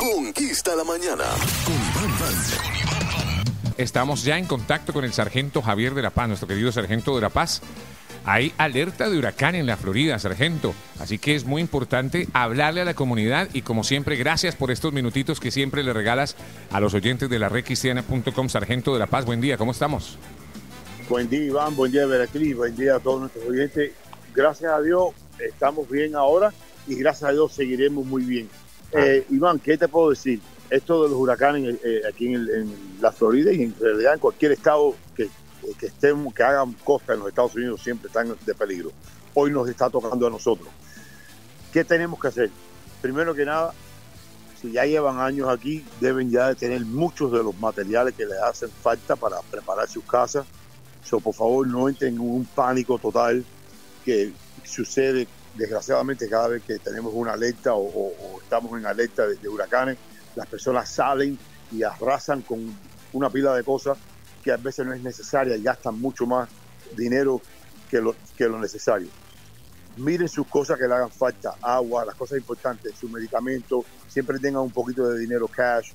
Conquista la mañana con Iván Van. Estamos ya en contacto con el sargento Javier de la Paz, nuestro querido sargento de la Paz. Hay alerta de huracán en la Florida, sargento. Así que es muy importante hablarle a la comunidad y, como siempre, gracias por estos minutitos que siempre le regalas a los oyentes de la redcristiana.com. Sargento de la Paz, buen día, ¿cómo estamos? Buen día, Iván, buen día, Beatriz, buen día a todos nuestros oyentes. Gracias a Dios estamos bien ahora y gracias a Dios seguiremos muy bien. Iván, ¿qué te puedo decir? Esto de los huracanes aquí en la Florida y en realidad en cualquier estado que hagan costa en los Estados Unidos siempre están de peligro. Hoy nos está tocando a nosotros. ¿Qué tenemos que hacer? Primero que nada, si ya llevan años aquí, deben ya de tener muchos de los materiales que les hacen falta para preparar sus casas. Por favor, no entren en un pánico total que sucede desgraciadamente cada vez que tenemos una alerta o estamos en alerta de huracanes. Las personas salen y arrasan con una pila de cosas que a veces no es necesaria y gastan mucho más dinero que lo necesario. Miren sus cosas que le hagan falta, agua, las cosas importantes, sus medicamentos, siempre tengan un poquito de dinero cash.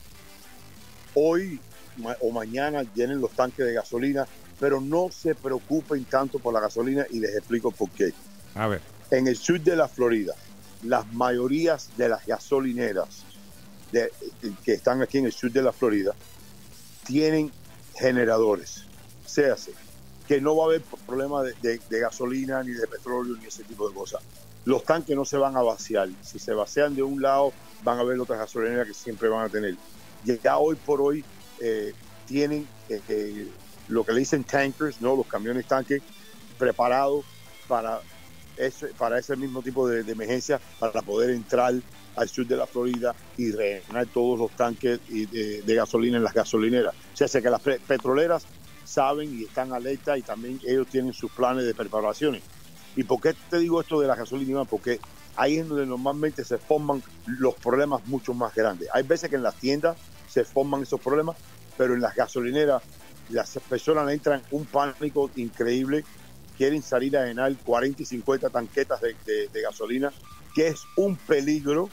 Hoy o mañana llenen los tanques de gasolina, pero no se preocupen tanto por la gasolina y les explico por qué. A ver. En el sur de la Florida, las mayorías de las gasolineras que están aquí en el sur de la Florida tienen generadores. Se hace que no va a haber problema de gasolina, ni de petróleo, ni ese tipo de cosas. Los tanques no se van a vaciar. Si se vacían de un lado, van a haber otras gasolineras que siempre van a tener. Ya hoy por hoy tienen lo que le dicen tankers, ¿no? Los camiones tanques preparados para ese mismo tipo de emergencia, para poder entrar al sur de la Florida y rellenar todos los tanques de gasolina en las gasolineras. O sea que las petroleras saben y están alerta y también ellos tienen sus planes de preparaciones. ¿Y por qué te digo esto de la gasolina? Porque ahí es donde normalmente se forman los problemas mucho más grandes. Hay veces que en las tiendas se forman esos problemas, pero en las gasolineras las personas entran en un pánico increíble, quieren salir a llenar 40 y 50 tanquetas de gasolina, que es un peligro,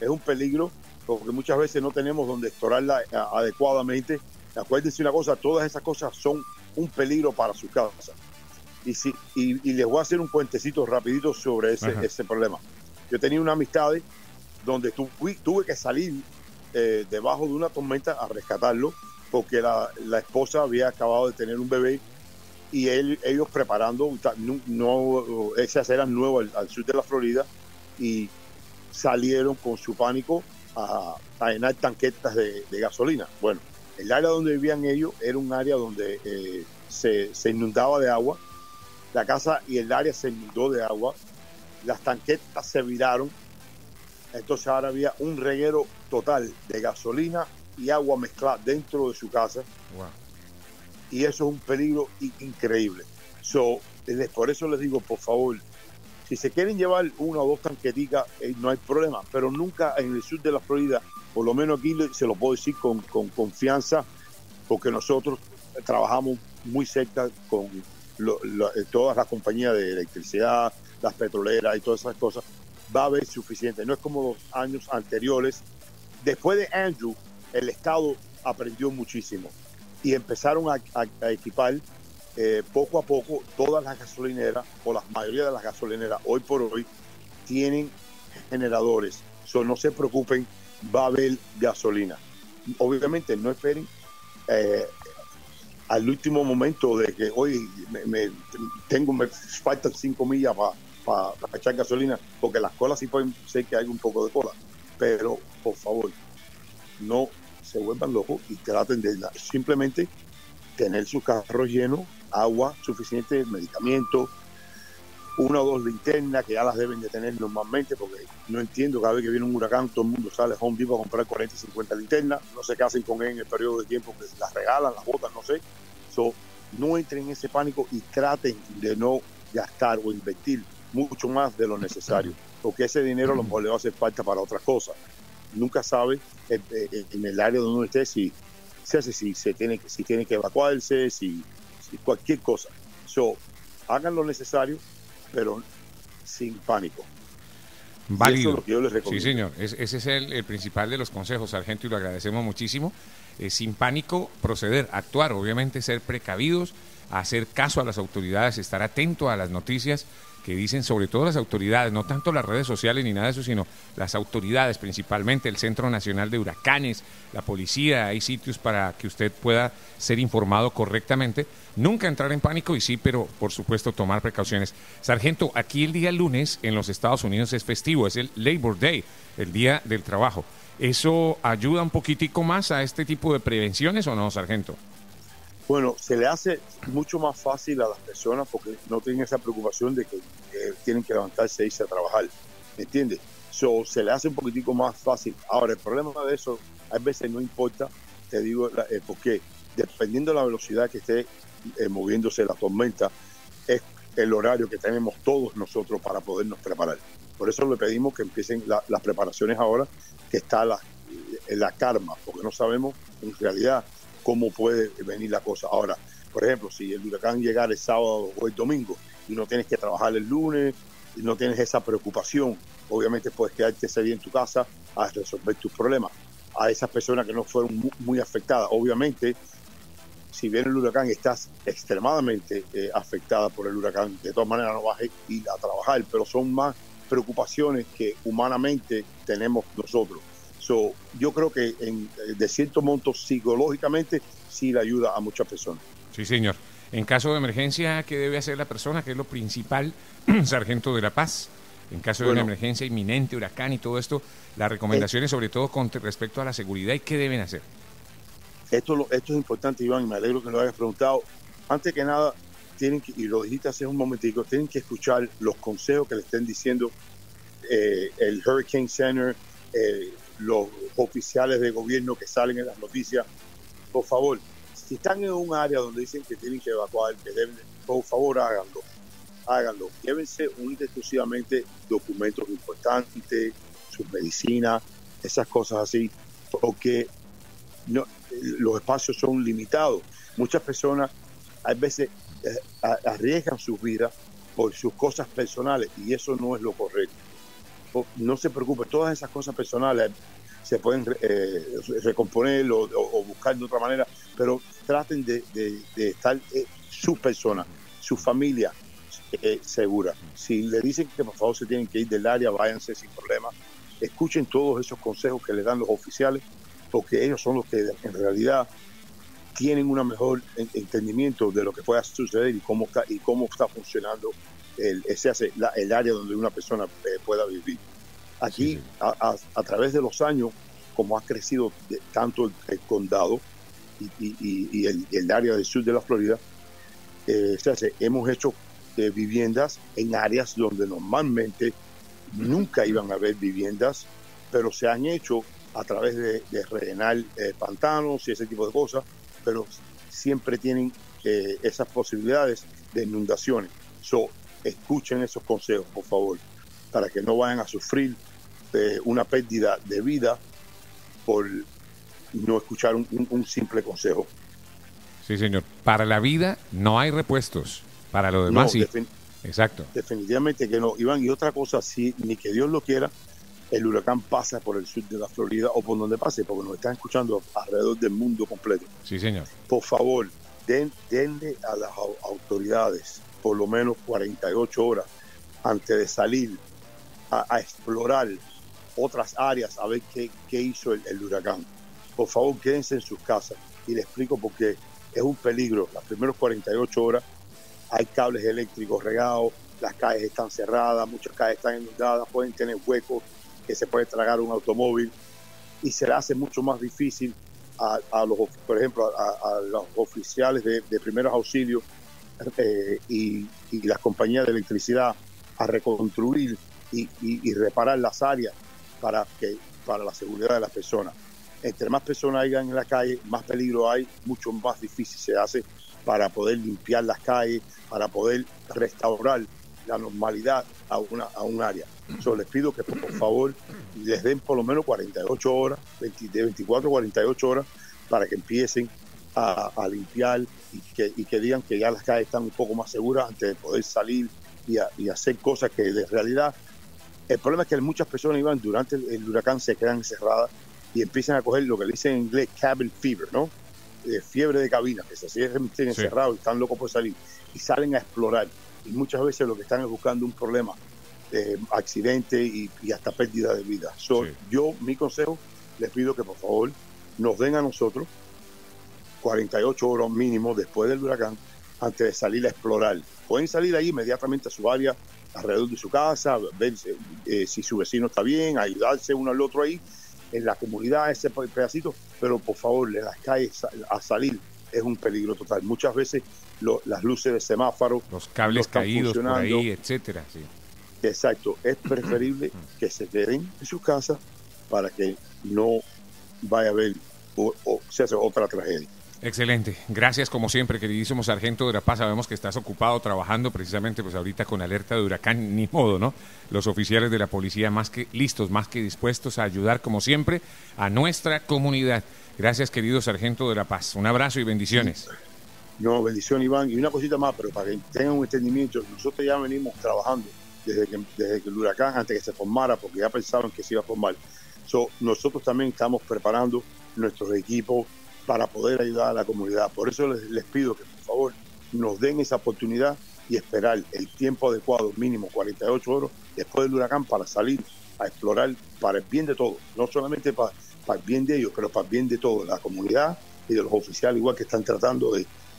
porque muchas veces no tenemos donde storarla adecuadamente. Acuérdense una cosa, todas esas cosas son un peligro para su casa. Y les voy a hacer un puentecito rapidito sobre ese problema. Yo tenía una amistad donde tuve que salir debajo de una tormenta a rescatarlo, porque la esposa había acabado de tener un bebé y ellos preparando, esas eran nuevas al sur de la Florida, y salieron con su pánico a llenar tanquetas de gasolina. Bueno, el área donde vivían ellos era un área donde se inundaba de agua, la casa y el área se inundó de agua, las tanquetas se viraron, entonces ahora había un reguero total de gasolina y agua mezclada dentro de su casa. Wow. Y eso es un peligro increíble. Por eso les digo, por favor, si se quieren llevar una o dos tanqueticas, no hay problema, pero nunca en el sur de la Florida, por lo menos aquí se lo puedo decir con confianza, porque nosotros trabajamos muy cerca con todas las compañías de electricidad, las petroleras y todas esas cosas. Va a haber suficiente. No es como los años anteriores. Después de Andrew, el Estado aprendió muchísimo y empezaron a equipar poco a poco todas las gasolineras, o la mayoría de las gasolineras hoy por hoy tienen generadores. No se preocupen, va a haber gasolina. Obviamente no esperen al último momento de que hoy me faltan 5 millas para echar gasolina, porque las colas sí pueden ser que haya un poco de cola, pero por favor no se vuelvan locos y traten de simplemente tener sus carros llenos, agua suficiente, medicamentos, 1 o 2 linternas que ya las deben de tener normalmente, porque no entiendo, cada vez que viene un huracán todo el mundo sale a Home Depot a comprar 40 y 50 linternas, no sé qué hacen con él en el periodo de tiempo que las regalan, las botan, no sé. No entren en ese pánico y traten de no gastar o invertir mucho más de lo necesario, porque ese dinero a lo mejor le va a hacer falta para otras cosas. Nunca sabe en el área donde uno esté si tiene que evacuarse, si cualquier cosa. Hagan lo necesario, pero sin pánico. válido. Y eso es lo que yo les recomiendo. Sí, señor. Ese es el principal de los consejos, sargento, y lo agradecemos muchísimo. Sin pánico, proceder, actuar, obviamente ser precavidos, hacer caso a las autoridades, estar atento a las noticias que dicen, sobre todo las autoridades, no tanto las redes sociales ni nada de eso, sino las autoridades, principalmente el Centro Nacional de Huracanes, la policía. Hay sitios para que usted pueda ser informado correctamente. Nunca entrar en pánico y sí, pero por supuesto tomar precauciones. Sargento, aquí el día lunes en los Estados Unidos es festivo, es el Labor Day, el Día del Trabajo. ¿Eso ayuda un poquitico más a este tipo de prevenciones o no, sargento? Bueno, se le hace mucho más fácil a las personas porque no tienen esa preocupación de que tienen que levantarse e irse a trabajar, ¿me entiendes? Se le hace un poquitico más fácil. Ahora, el problema de eso, a veces no importa, te digo por qué. Dependiendo de la velocidad que esté moviéndose la tormenta, es el horario que tenemos todos nosotros para podernos preparar. Por eso le pedimos que empiecen las preparaciones ahora, que está la calma, porque no sabemos en realidad cómo puede venir la cosa. Ahora, por ejemplo, si el huracán llegara el sábado o el domingo y no tienes que trabajar el lunes y no tienes esa preocupación, obviamente puedes quedarte ese día en tu casa a resolver tus problemas. A esas personas que no fueron muy afectadas, obviamente, si viene el huracán y estás extremadamente afectada por el huracán, de todas maneras no vas a ir a trabajar, pero son más preocupaciones que humanamente tenemos nosotros. Yo creo que de cierto monto psicológicamente sí le ayuda a muchas personas. Sí, señor. En caso de emergencia, ¿qué debe hacer la persona? ¿Qué es lo principal, sargento de la Paz? En caso de una emergencia inminente, huracán y todo esto, las recomendaciones sobre todo con respecto a la seguridad y qué deben hacer. Esto es importante, Iván, y me alegro que lo hayas preguntado. Antes que nada, y lo dijiste hace un momentico, tienen que escuchar los consejos que le estén diciendo el Hurricane Center, los oficiales de gobierno que salen en las noticias. Por favor, si están en un área donde dicen que tienen que evacuar, por favor háganlo. Llévense únicamente exclusivamente documentos importantes, sus medicinas, esas cosas así, porque los espacios son limitados. Muchas personas a veces arriesgan sus vidas por sus cosas personales y eso no es lo correcto. No se preocupe, todas esas cosas personales se pueden recomponer o buscar de otra manera, pero traten de estar su persona, su familia segura. Si le dicen que por favor se tienen que ir del área, váyanse sin problema. Escuchen todos esos consejos que les dan los oficiales, porque ellos son los que en realidad tienen un mejor entendimiento de lo que pueda suceder y cómo está funcionando el área donde una persona pueda vivir. Aquí, sí. A través de los años, como ha crecido tanto el condado y el área del sur de la Florida, hemos hecho viviendas en áreas donde normalmente nunca iban a haber viviendas, pero se han hecho a través de rellenar pantanos y ese tipo de cosas, pero siempre tienen esas posibilidades de inundaciones. Escuchen esos consejos, por favor, para que no vayan a sufrir una pérdida de vida por no escuchar un simple consejo. Sí, señor. Para la vida no hay repuestos. Para lo demás, sí. Exacto. Definitivamente que no, Iván. Y otra cosa, si ni que Dios lo quiera, el huracán pasa por el sur de la Florida o por donde pase, porque nos están escuchando alrededor del mundo completo. Sí, señor. Por favor, denle a las autoridades por lo menos 48 horas antes de salir a explorar otras áreas, a ver qué hizo el huracán. Por favor, quédense en sus casas. Y les explico por qué. Es un peligro. Las primeras 48 horas hay cables eléctricos regados, las calles están cerradas, muchas calles están inundadas, pueden tener huecos que se puede tragar un automóvil y se le hace mucho más difícil por ejemplo, a los oficiales de primeros auxilios y las compañías de electricidad a reconstruir y reparar las áreas para la seguridad de las personas. Entre más personas hayan en la calle, más peligro hay, mucho más difícil se hace para poder limpiar las calles, para poder restaurar la normalidad a un área. Les pido que por favor les den por lo menos 48 horas, de 24 a 48 horas, para que empiecen a limpiar y que digan que ya las calles están un poco más seguras antes de poder salir y hacer cosas que de realidad El problema es que muchas personas iban durante el huracán, se quedan encerradas y empiezan a coger lo que le dicen en inglés cabin fever, ¿no? Fiebre de cabina, que se cierran encerrados y están locos por salir y salen a explorar. Y muchas veces lo que están es buscando un problema, accidente y hasta pérdida de vida. Yo, mi consejo, les pido que por favor nos den a nosotros 48 horas mínimo después del huracán antes de salir a explorar. Pueden salir ahí inmediatamente a su área, alrededor de su casa, ver si su vecino está bien, ayudarse uno al otro ahí, en la comunidad, ese pedacito, pero por favor, en las calles a salir es un peligro total. Muchas veces las luces de semáforo, los cables caídos por ahí, etcétera. Sí. Exacto, es preferible que se queden en sus casas para que no vaya a haber se hace otra tragedia. Excelente, gracias como siempre, queridísimo sargento de la Paz. Sabemos que estás ocupado trabajando precisamente pues ahorita con alerta de huracán, ni modo, ¿no? Los oficiales de la policía más que listos, más que dispuestos a ayudar como siempre a nuestra comunidad. Gracias, querido sargento de la Paz, un abrazo y bendiciones. No, bendición, Iván, y una cosita más, pero para que tengan un entendimiento, nosotros ya venimos trabajando desde que el huracán, antes que se formara, porque ya pensaban que se iba a formar. Nosotros también estamos preparando nuestros equipos para poder ayudar a la comunidad. Por eso les pido que por favor nos den esa oportunidad y esperar el tiempo adecuado, mínimo 48 horas después del huracán, para salir a explorar para el bien de todos, no solamente para el bien de ellos, pero para el bien de toda la comunidad y de los oficiales, igual que están tratando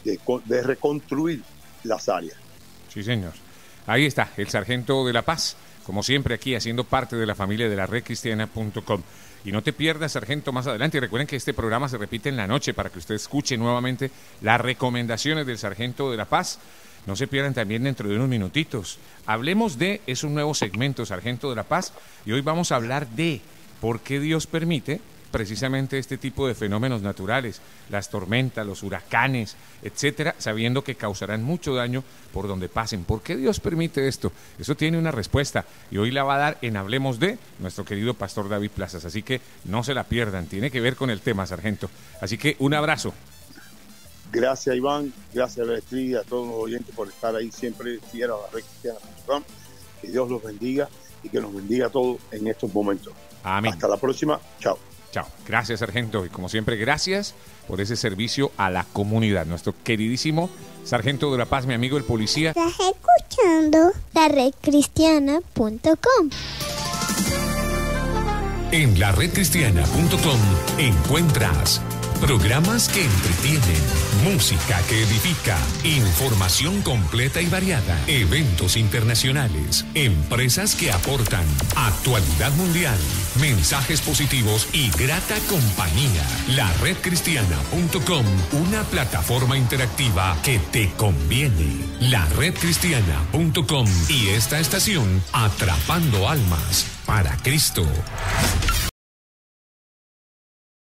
de reconstruir las áreas. Sí, señor. Ahí está, el sargento de la Paz, como siempre aquí haciendo parte de la familia de la redcristiana.com. Y no te pierdas, sargento, más adelante. Y recuerden que este programa se repite en la noche para que usted escuche nuevamente las recomendaciones del sargento de la Paz. No se pierdan también dentro de unos minutitos. Hablemos es un nuevo segmento, sargento de la Paz, y hoy vamos a hablar de por qué Dios permite precisamente este tipo de fenómenos naturales, las tormentas, los huracanes, etcétera, sabiendo que causarán mucho daño por donde pasen. ¿Por qué Dios permite esto? Eso tiene una respuesta y hoy la va a dar en Hablemos de nuestro querido pastor David Plazas, así que no se la pierdan, tiene que ver con el tema, sargento. Así que un abrazo. Gracias, Iván, gracias a la estrella, a todos los oyentes por estar ahí siempre fiel a la redcristiana.com. Que Dios los bendiga y que nos bendiga a todos en estos momentos. Amén. Hasta la próxima, chao. Chao. Gracias, sargento. Y como siempre, gracias por ese servicio a la comunidad. Nuestro queridísimo sargento de la Paz, mi amigo el policía. Estás escuchando la redcristiana.com. En la redcristiana.com encuentras programas que entretienen, música que edifica, información completa y variada, eventos internacionales, empresas que aportan, actualidad mundial, mensajes positivos y grata compañía. La redcristiana.com, una plataforma interactiva que te conviene. La redcristiana.com y esta estación, atrapando almas para Cristo.